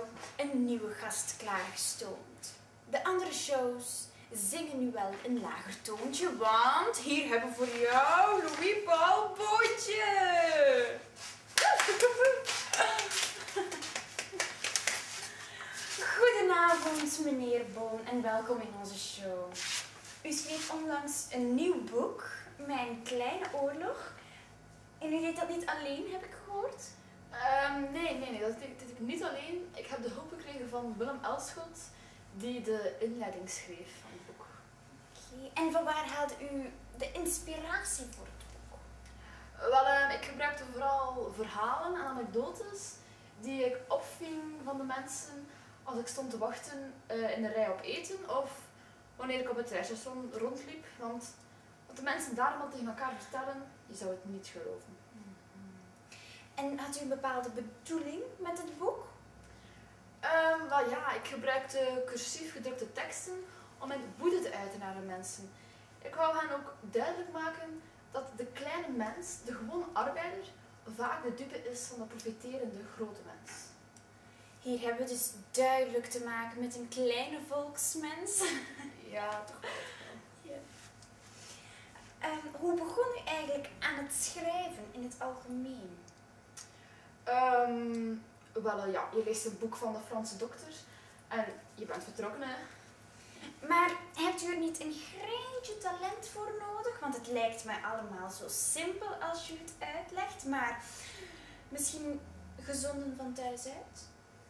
een nieuwe gast klaargestoomd. De andere shows zingen nu wel een lager toontje, want hier hebben we voor jou Louis Paul Boontje. Goedenavond meneer Boon en welkom in onze show. U schreef onlangs een nieuw boek, Mijn Kleine Oorlog. En u deed dat niet alleen, heb ik gehoord? Nee, dat deed ik niet alleen. Ik heb de hulp gekregen van Willem Elschot, die de inleiding schreef van het boek. Oké. En van waar haalde u de inspiratie voor het boek? Wel, ik gebruikte vooral verhalen en anekdotes die ik opving van de mensen als ik stond te wachten in de rij op eten of wanneer ik op het treinstation rondliep. Want wat de mensen daar allemaal tegen elkaar vertellen, je zou het niet geloven. En had u een bepaalde bedoeling met het boek? Wel ja, ik gebruikte cursief gedrukte teksten om mijn woede te uiten naar de mensen. Ik wou hen ook duidelijk maken dat de kleine mens, de gewone arbeider, vaak de dupe is van de profiterende grote mens. Hier hebben we dus duidelijk te maken met een kleine volksmens. Ja, toch wel. Ja. Hoe begon u eigenlijk aan het schrijven in het algemeen? Ja, je leest een boek van de Franse dokter en je bent vertrokken, hè. Maar hebt u er niet een greintje talent voor nodig? Want het lijkt mij allemaal zo simpel als u het uitlegt, maar misschien gezonden van thuis uit?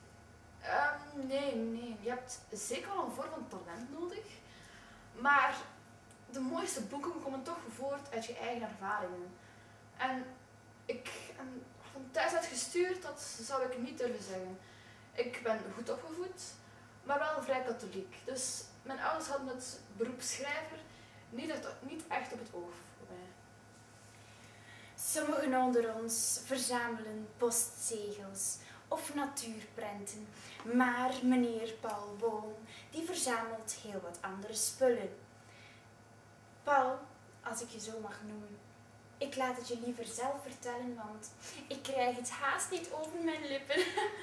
Nee. Je hebt zeker wel een vorm van talent nodig, maar de mooiste boeken komen toch voort uit je eigen ervaringen. En ik ben van thuis uit gestuurd, dat zou ik niet durven zeggen. Ik ben goed opgevoed, maar wel vrij katholiek. Dus mijn ouders hadden het beroep schrijver niet echt op het oog voor mij. Sommigen onder ons verzamelen postzegels of natuurprenten, maar meneer Paul Boon die verzamelt heel wat andere spullen. Paul, als ik je zo mag noemen, ik laat het je liever zelf vertellen, want ik krijg het haast niet over mijn lippen.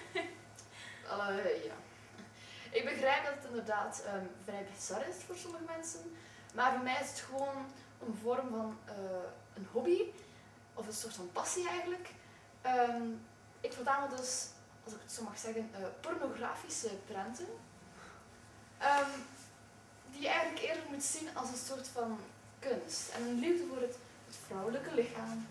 Ja. Ik begrijp dat het inderdaad vrij bizar is voor sommige mensen, maar voor mij is het gewoon een vorm van een hobby, of een soort van passie eigenlijk. Ik verzamel dus, als ik het zo mag zeggen, pornografische prenten, die je eigenlijk eerder moet zien als een soort van kunst en een liefde voor het vrouwelijke lichaam.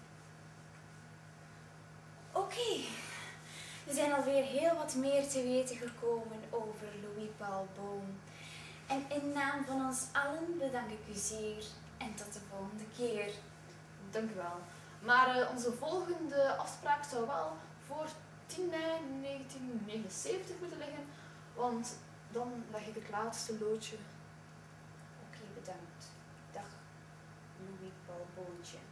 Oké. We zijn alweer heel wat meer te weten gekomen over Louis Paul Boon. En in naam van ons allen bedank ik u zeer en tot de volgende keer. Dank u wel. Maar onze volgende afspraak zou wel voor 10 mei 1979 moeten liggen, want dan leg ik het laatste loodje. Oké, bedankt. Dag, Louis Paul Boontje.